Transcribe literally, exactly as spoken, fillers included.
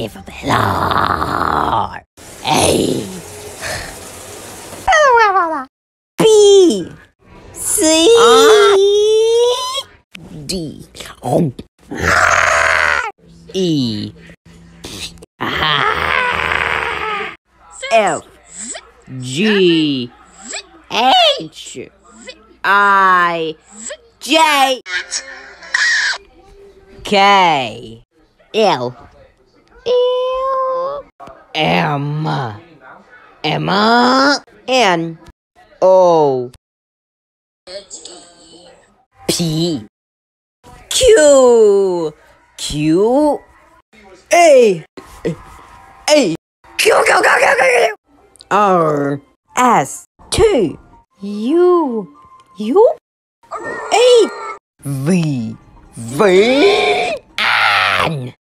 Isabella. A. B. C. D. E. F. G. H. I. J. K. L. L. M. Emma. N. O. P. Q. Q. A. A. Q. Q. Q. Q. Q. R. S. T. U. U. A. V. V. N.